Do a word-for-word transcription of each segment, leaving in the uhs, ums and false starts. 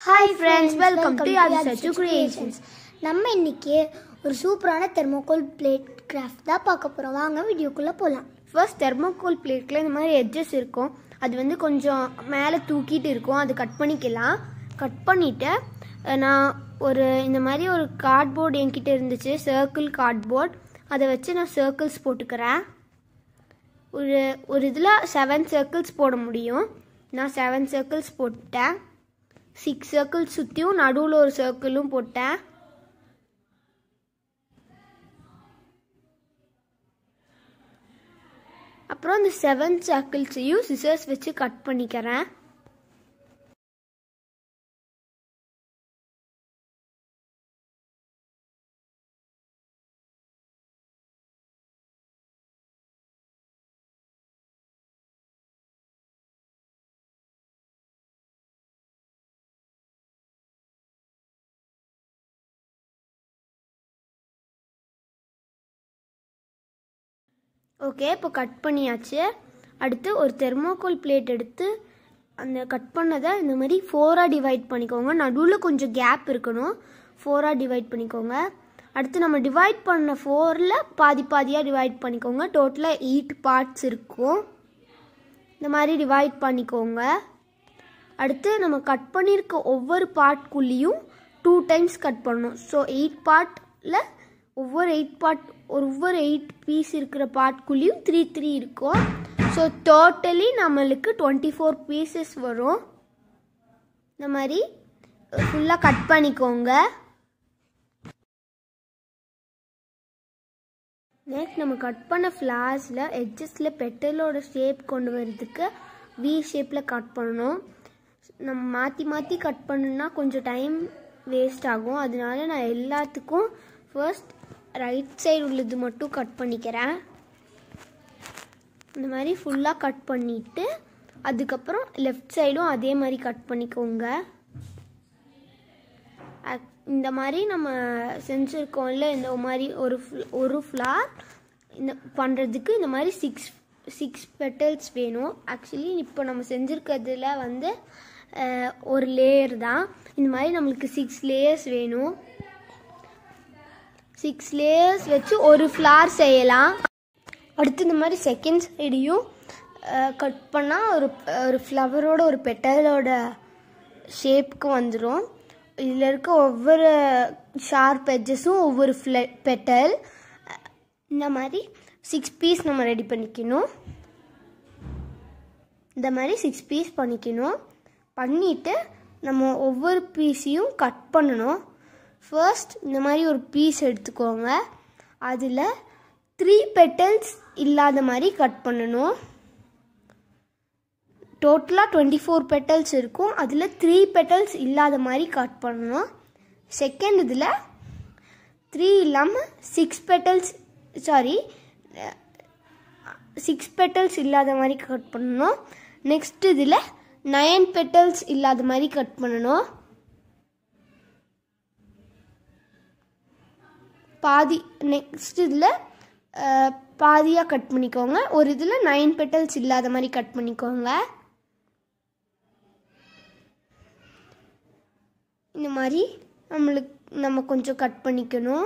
Hi friends, welcome to Yadisatu Creations. நம்ம இன்னைக்கு ஒரு சூப்பரான தெர்மோகோல் பிளேட் கிராஃப்ட் தான் பார்க்க போறோம். வாங்க வீடியோக்குள்ள போலாம். ஃபர்ஸ்ட் தெர்மோகோல் பிளேட்ல இந்த மாதிரி எட்ஜஸ் இருக்கும். அது வந்து கொஞ்சம் மேலே தூக்கிட்டு இருக்கும். அது கட் பண்ணிக்கலாம். கட் பண்ணிட்டு நான் ஒரு இந்த மாதிரி ஒரு கார்ட்போர்டு என்கிட்ட இருந்துச்சு, சர்க்கிள் கார்ட்போர்ட். அதை வச்சு நான் சர்க்கிள்ஸ் போட்டுக்கிறேன். ஒரு ஒரு இதில் செவன் சர்க்கிள்ஸ் போட முடியும். நான் செவன் சர்க்கிள்ஸ் போட்டேன். சிக்ஸ் சர்க்கிள்ஸ் சுற்றியும் நடுவில் ஒரு சர்க்கிளும் போட்டேன். அப்புறம் இந்த செவன் சர்க்கிள்ஸையும் சிசர்ஸ் வச்சு கட் பண்ணிக்கிறேன். ஓகே, இப்போ கட் பண்ணியாச்சு. அடுத்து ஒரு தெர்மோகோல் பிளேட் எடுத்து அந்த கட் பண்ணதை இந்த மாதிரி ஃபோராக டிவைட் பண்ணிக்கோங்க. நடுவில் கொஞ்சம் கேப் இருக்கணும். ஃபோராக டிவைட் பண்ணிக்கோங்க. அடுத்து நம்ம டிவைட் பண்ண ஃபோரில் பாதி பாதியாக டிவைட் பண்ணிக்கோங்க. டோட்டலாக எயிட் பார்ட்ஸ் இருக்கும். இந்த மாதிரி டிவைட் பண்ணிக்கோங்க. அடுத்து நம்ம கட் பண்ணியிருக்க ஒவ்வொரு பார்ட்குள்ளேயும் டூ டைம்ஸ் கட் பண்ணணும். ஸோ எயிட் பார்ட்டில் ஒவ்வொரு எயிட் பார்ட் ஒவ்வொரு எயிட் பீஸ் இருக்கிற பார்ட்குள்ளேயும் த்ரீ த்ரீ இருக்கும். ஸோ டோட்டலி நம்மளுக்கு டுவெண்ட்டி ஃபோர் பீசஸ் வரும். இந்த மாதிரி ஃபுல்லாக கட் பண்ணிக்கோங்க. நெக்ஸ்ட் நம்ம கட் பண்ண ஃப்ளார்ஸில் எட்ஜஸில் பெட்டலோட ஷேப் கொண்டு வரதுக்கு வி ஷேப்பில் கட் பண்ணணும். நம்ம மாற்றி மாற்றி கட் பண்ணணுன்னா கொஞ்சம் டைம் வேஸ்ட் ஆகும். அதனால நான் எல்லாத்துக்கும் ஃபர்ஸ்ட் ரைட் சைடு உள்ளது மட்டும் கட் பண்ணிக்கிறேன். இந்த மாதிரி ஃபுல்லாக கட் பண்ணிவிட்டு அதுக்கப்புறம் லெஃப்ட் சைடும் அதே மாதிரி கட் பண்ணிக்கோங்க. இந்த மாதிரி நம்ம செஞ்சுருக்கோம்ல, இந்த மாதிரி ஒரு ஒரு ஃப்ளார் இந்த பண்ணுறதுக்கு இந்த மாதிரி சிக்ஸ் சிக்ஸ் பெட்டல்ஸ் வேணும். ஆக்சுவலி இப்போ நம்ம செஞ்சுருக்கிறதுல வந்து ஒரு லேயர் தான். இந்த மாதிரி நம்மளுக்கு சிக்ஸ் லேயர்ஸ் வேணும். சிக்ஸ் லேயர்ஸ் வச்சு ஒரு ஃப்ளார் செய்யலாம். அடுத்து இந்த மாதிரி செகண்ட் சைடையும் கட் பண்ணால் ஒரு ஒரு ஃப்ளவரோட ஒரு பெட்டலோட ஷேப்புக்கு வந்துடும். இதில் இருக்க ஒவ்வொரு ஷார்ப் எட்ஜஸும் ஒவ்வொரு ஃப்ள பெட்டல். இந்த மாதிரி சிக்ஸ் பீஸ் நம்ம ரெடி பண்ணிக்கணும். இந்த மாதிரி சிக்ஸ் பீஸ் பண்ணிக்கணும். பண்ணிவிட்டு நம்ம ஒவ்வொரு பீஸையும் கட் பண்ணணும். ஃபர்ஸ்ட் இந்த மாதிரி ஒரு பீஸ் எடுத்துக்கோங்க. அதில் த்ரீ பெட்டல்ஸ் இல்லாத மாதிரி கட் பண்ணணும். டோட்டலாக டுவெண்ட்டி ஃபோர் பெட்டல்ஸ் இருக்கும். அதில் த்ரீ பெட்டல்ஸ் இல்லாத மாதிரி கட் பண்ணணும். செகண்ட் இதில் த்ரீ இல்லாமல் six petals sorry six petals இல்லாத மாதிரி கட் பண்ணணும். நெக்ஸ்ட் இதில் நைன் பெட்டல்ஸ் இல்லாத மாதிரி கட் பண்ணணும். பாதி நெக்ஸ்ட் இதில் பாதியாக கட் பண்ணிக்கோங்க. ஒரு இதில் நைன் பெட்டல்ஸ் இல்லாத மாதிரி கட் பண்ணிக்கோங்க. இந்த மாதிரி நம்மளுக்கு நம்ம கொஞ்சம் கட் பண்ணிக்கணும்.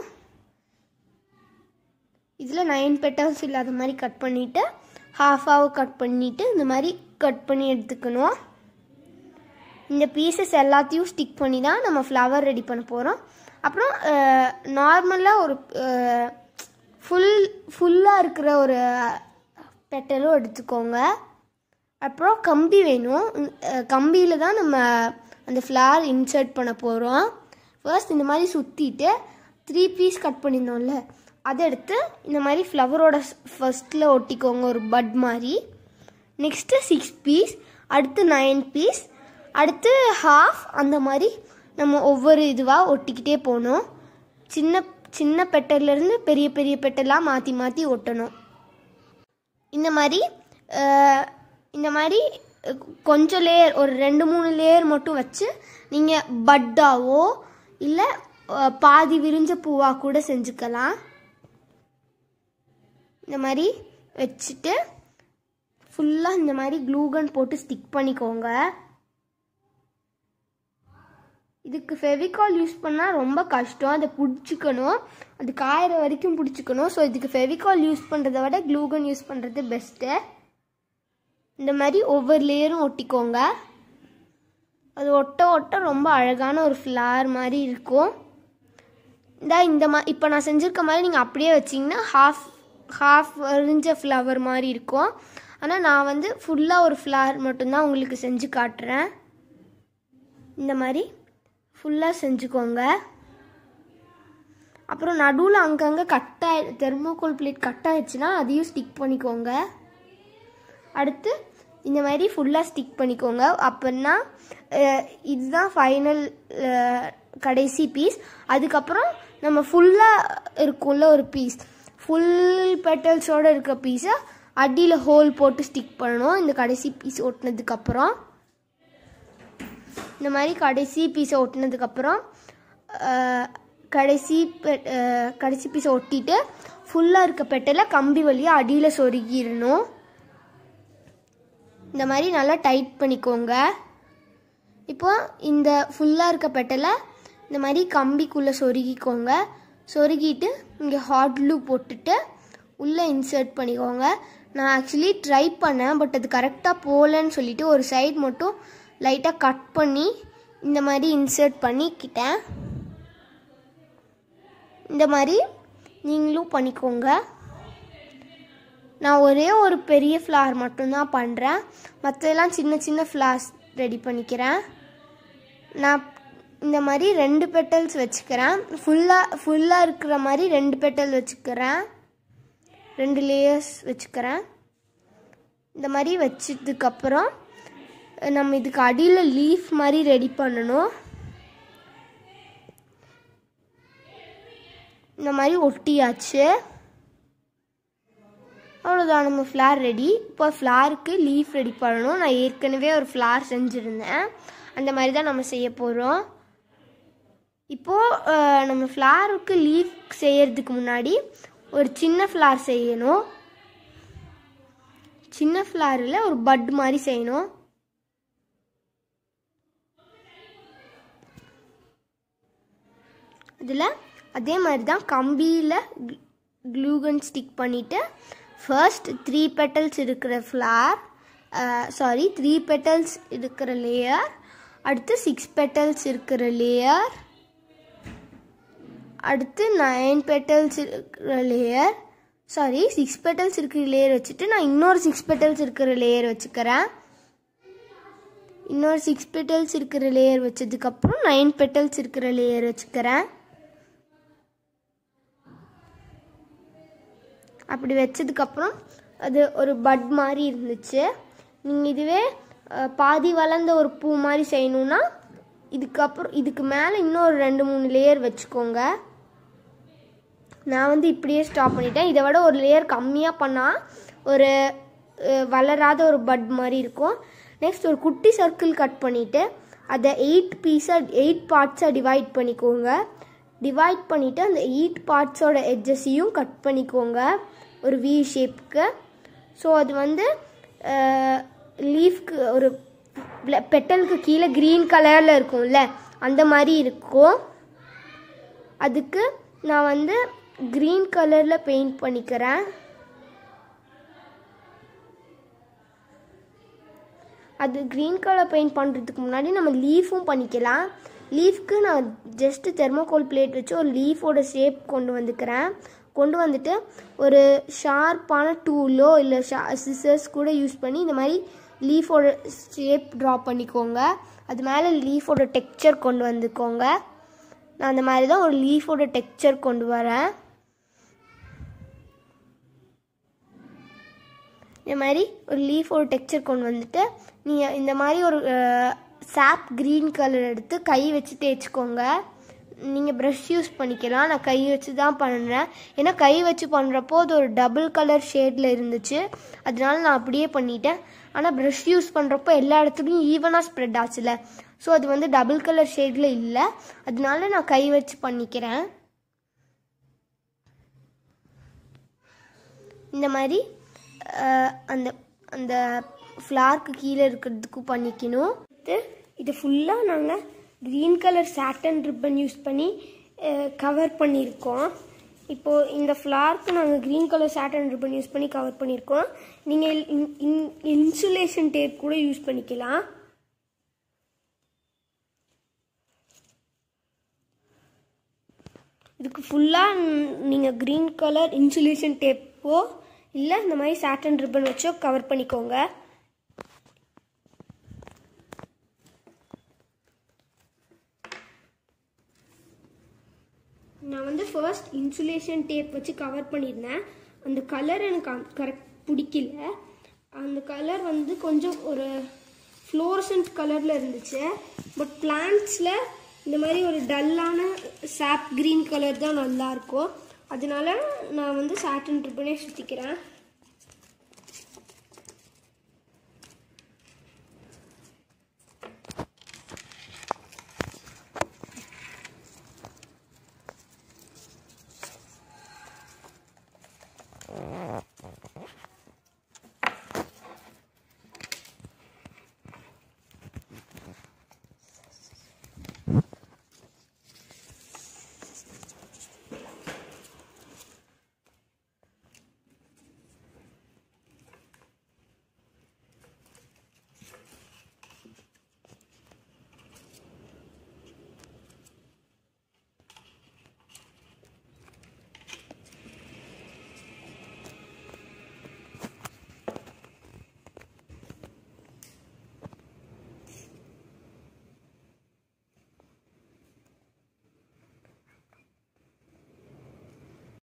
இதில் நைன் பெட்டல்ஸ் இல்லாத மாதிரி கட் பண்ணிவிட்டு ஹாஃபாக கட் பண்ணிவிட்டு இந்த மாதிரி கட் பண்ணி எடுத்துக்கணும். இந்த பீசஸ் எல்லாத்தையும் ஸ்டிக் பண்ணி தான் நம்ம ஃப்ளவர் ரெடி பண்ண போகிறோம். அப்புறம் நார்மலாக ஒரு ஃபுல் ஃபுல்லாக இருக்கிற ஒரு பெட்டலும் எடுத்துக்கோங்க. அப்புறம் கம்பி வேணும். கம்பியில் தான் நம்ம அந்த ஃப்ளார் இன்சர்ட் பண்ண போகிறோம். ஃபர்ஸ்ட் இந்த மாதிரி சுற்றிட்டு த்ரீ பீஸ் கட் பண்ணியிருந்தோம்ல, அதை எடுத்து இந்த மாதிரி ஃப்ளவரோட ஃபர்ஸ்ட்டில் ஒட்டிக்கோங்க, ஒரு பட் மாதிரி. நெக்ஸ்ட்டு சிக்ஸ் பீஸ், அடுத்து நைன் பீஸ், அடுத்து ஹாஃப். அந்த மாதிரி நம்ம ஒவ்வொரு இதுவாக ஒட்டிக்கிட்டே போகணும். சின்ன சின்ன பெட்டர்லேருந்து பெரிய பெரிய பெட்டெல்லாம் மாற்றி மாற்றி ஒட்டணும். இந்த மாதிரி இந்த மாதிரி கொஞ்சம் லேயர், ஒரு ரெண்டு மூணு லேயர் மட்டும் வச்சு நீங்கள் பட்டாவோ இல்லை பாதி விரிஞ்ச பூவாக கூட செஞ்சுக்கலாம். இந்த மாதிரி வச்சுட்டு ஃபுல்லாக இந்த மாதிரி க்ளூகன் போட்டு ஸ்டிக் பண்ணிக்கோங்க. இதுக்கு ஃபெவிகால் யூஸ் பண்ணால் ரொம்ப கஷ்டம், அதை பிடிச்சிக்கணும், அது காயிற வரைக்கும் பிடிச்சிக்கணும். ஸோ இதுக்கு ஃபெவிகால் யூஸ் பண்ணுறதை விட க்ளூகன் யூஸ் பண்ணுறது பெஸ்ட்டு. இந்த மாதிரி ஒவ்வொரு லேயரும் ஒட்டிக்கோங்க. அது ஒட்ட ஒட்ட ரொம்ப அழகான ஒரு ஃப்ளார் மாதிரி இருக்கும். இந்த இந்த மா இப்போ நான் செஞ்சுருக்க மாதிரி நீங்கள் அப்படியே வச்சிங்கன்னா ஹாஃப் ஹாஃப் எரிஞ்ச ஃப்ளவர் மாதிரி இருக்கும். ஆனால் நான் வந்து ஃபுல்லாக ஒரு ஃப்ளார் மட்டும்தான் உங்களுக்கு செஞ்சு காட்டுறேன். இந்த மாதிரி ஃபுல்லாக செஞ்சுக்கோங்க. அப்புறம் நடுவில் அங்கங்கே கட் ஆகி தெர்மோகோல் பிளேட் கட் ஆகிடுச்சுன்னா அதையும் ஸ்டிக் பண்ணிக்கோங்க. அடுத்து இந்த மாதிரி ஃபுல்லாக ஸ்டிக் பண்ணிக்கோங்க. அப்படின்னா இதுதான் ஃபைனல் கடைசி பீஸ். அதுக்கப்புறம் நம்ம ஃபுல்லாக இருக்கும்ல ஒரு பீஸ், ஃபுல் பெட்டல்ஸோடு இருக்க பீஸை அடியில் ஹோல் போட்டு ஸ்டிக் பண்ணணும். இந்த கடைசி பீஸ் ஒட்டினதுக்கப்புறம் இந்த மாதிரி கடைசி பீஸை ஒட்டினதுக்கப்புறம் கடைசி கடைசி பீஸை ஒட்டிட்டு ஃபுல்லாக இருக்க பெட்டலை கம்பி வழியாக அடியில் சொருகிடணும். இந்த மாதிரி நல்லா டைட் பண்ணிக்கோங்க. இப்போ இந்த ஃபுல்லாக இருக்க பெட்டலை இந்த மாதிரி கம்பிக்குள்ளே சொருகிக்கோங்க. சொருகிட்டு இங்கே ஹாட் க்ளூ போட்டுட்டு உள்ளே இன்சர்ட் பண்ணிக்கோங்க. நான் ஆக்சுவலி ட்ரை பண்ணேன், பட் அது கரெக்டாக போகலன்னு சொல்லிவிட்டு ஒரு சைடு மட்டும் லைட்டாக கட் பண்ணி இந்த மாதிரி இன்சர்ட் பண்ணிக்கிட்டேன். இந்த மாதிரி நீங்களும் பண்ணிக்கோங்க. நான் ஒரே ஒரு பெரிய ஃப்ளார் மட்டும்தான் பண்ணுறேன், மற்றதெல்லாம் சின்ன சின்ன ஃப்ளார்ஸ் ரெடி பண்ணிக்கிறேன். நான் இந்த மாதிரி ரெண்டு பெட்டல்ஸ் வச்சுக்கிறேன். ஃபுல்லாக ஃபுல்லாக இருக்கிற மாதிரி ரெண்டு பெட்டல் வச்சுக்கிறேன், ரெண்டு லேயர்ஸ் வச்சுக்கிறேன். இந்த மாதிரி வச்சதுக்கப்புறம் நம்ம இதுக்கு அடியில் லீஃப் மாதிரி ரெடி பண்ணணும். இந்த மாதிரி ஒட்டியாச்சு. அவ்வளோதான், நம்ம ஃப்ளார் ரெடி. இப்போ ஃப்ளாருக்கு லீஃப் ரெடி பண்ணணும். நான் ஏற்கனவே ஒரு ஃப்ளார் செஞ்சுருந்தேன், அந்த மாதிரி தான் நம்ம செய்ய போகிறோம். இப்போது நம்ம ஃப்ளாருக்கு லீஃப் செய்யறதுக்கு முன்னாடி ஒரு சின்ன ஃப்ளார் செய்யணும். சின்ன ஃப்ளாரில் ஒரு பட் மாதிரி செய்யணும். இதில் அதே மாதிரி தான் கம்பியில் க்ளூகன் ஸ்டிக் பண்ணிவிட்டு ஃபர்ஸ்ட் த்ரீ பெட்டல்ஸ் இருக்கிற ஃப்ளார் சாரி த்ரீ பெட்டல்ஸ் இருக்கிற லேயர், அடுத்து சிக்ஸ் பெட்டல்ஸ் இருக்கிற லேயர், அடுத்து நைன் பெட்டல்ஸ் இருக்கிற லேயர் சாரி சிக்ஸ் பெட்டல்ஸ் இருக்கிற லேயர் வச்சுட்டு நான் இன்னொரு சிக்ஸ் பெட்டல்ஸ் இருக்கிற லேயர் வச்சுக்கிறேன். இன்னொரு சிக்ஸ் பெட்டல்ஸ் இருக்கிற லேயர் வச்சதுக்கப்புறம் நைன் பெட்டல்ஸ் இருக்கிற லேயர் வச்சுக்கிறேன். அப்படி வச்சதுக்கப்புறம் அது ஒரு பட் மாதிரி இருந்துச்சு. நீங்கள் இதுவே பாதி வளர்ந்த ஒரு பூ மாதிரி செய்யணுன்னா இதுக்கப்புறம் இதுக்கு மேலே இன்னொரு ரெண்டு மூணு லேயர் வச்சுக்கோங்க. நான் வந்து இப்படியே ஸ்டாப் பண்ணிட்டேன். இதை விட ஒரு லேயர் கம்மியாக பண்ணால் ஒரு வளராத ஒரு பட் மாதிரி இருக்கும். நெக்ஸ்ட் ஒரு குட்டி சர்க்கிள் கட் பண்ணிவிட்டு அதை எயிட் பீஸாக எயிட் பார்ட்ஸாக டிவைட் பண்ணிக்கோங்க. டிவைட் பண்ணிவிட்டு அந்த எயிட் பார்ட்ஸோட எட்ஜஸையும் கட் பண்ணிக்கோங்க ஒரு வி ஷேப்புக்கு. ஸோ அது வந்து லீஃப்க்கு ஒரு பெட்டலுக்கு கீழே க்ரீன் கலரில் இருக்கும்ல அந்த மாதிரி இருக்கும். அதுக்கு நான் வந்து க்ரீன் கலரில் பெயிண்ட் பண்ணிக்கிறேன். அது க்ரீன் கலர் பெயிண்ட் பண்ணுறதுக்கு முன்னாடி நம்ம லீஃபும் பண்ணிக்கலாம். லீஃப்க்கு நான் ஜஸ்ட்டு தெர்மோகோல் பிளேட் வச்சு ஒரு லீஃபோட ஷேப் கொண்டு வந்துக்கிறேன். கொண்டு வந்துட்டு ஒரு ஷார்ப்பான டூலோ இல்லை ஷா சிசர்ஸ் கூட யூஸ் பண்ணி இந்த மாதிரி லீஃபோட ஷேப் ட்ரா பண்ணிக்கோங்க. அது மேலே லீஃபோட டெக்ஸ்சர் கொண்டு வந்துக்கோங்க. நான் அந்த மாதிரி தான் ஒரு லீஃபோட டெக்ஸ்சர் கொண்டு வரேன். இந்த மாதிரி ஒரு லீஃபோட டெக்ஸ்சர் கொண்டு வந்துட்டு நீங்கள் இந்த மாதிரி ஒரு சாப் க்ரீன் கலர் எடுத்து கை வச்சு தேய்ச்சிக்கோங்க. நீங்கள் ப்ரஷ் யூஸ் பண்ணிக்கலாம். நான் கை வச்சு தான் பண்ணுறேன். ஏன்னா கை வச்சு பண்ணுறப்போ அது ஒரு டபுள் கலர் ஷேடில் இருந்துச்சு, அதனால நான் அப்படியே பண்ணிட்டேன். ஆனால் ப்ரஷ் யூஸ் பண்ணுறப்போ எல்லா இடத்துலையும் ஈவனாக ஸ்ப்ரெட் ஆச்சுல, ஸோ அது வந்து டபுள் கலர் ஷேடில் இல்லை, அதனால நான் கை வச்சு பண்ணிக்கிறேன். இந்த மாதிரி அந்த அந்த ஃப்ளார்க்கு கீழே இருக்கிறதுக்கும் பண்ணிக்கணும். இது ஃபுல்லாக நாங்கள் green colour satin ribbon use பண்ணி கவர் பண்ணியிருக்கோம். இப்போது இந்த ஃப்ளார்க்கு நாங்கள் green colour satin ribbon use பண்ணி கவர் பண்ணியிருக்கோம். நீங்கள் இன்சுலேஷன் டேப் கூட யூஸ் பண்ணிக்கலாம். இதுக்கு ஃபுல்லாக நீங்கள் க்ரீன் கலர் இன்சுலேஷன் டேப்போ இல்லை இந்த மாதிரி சாட்டன் ரிப்பன் வச்சோ கவர் பண்ணிக்கோங்க. நான் வந்து ஃபர்ஸ்ட் இன்சுலேஷன் டேப் வச்சு கவர் பண்ணியிருந்தேன். அந்த கலர் எனக்கு கரெக்ட் பிடிக்கல. அந்த கலர் வந்து கொஞ்சம் ஒரு ஃப்ளோரசன்ட் கலரில் இருந்துச்சு. பட் பிளான்ட்ஸில் இந்த மாதிரி ஒரு டல்லான சாப் க்ரீன் கலர் தான் நல்லாயிருக்கும். அதனால நான் வந்து சாட்டன் ரிப்பனே சுற்றிக்கிறேன்.